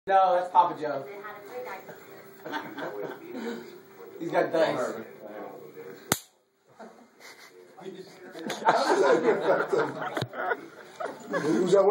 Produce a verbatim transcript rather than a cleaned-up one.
No, that's Papa Joe. He's got dice. How does that affect them?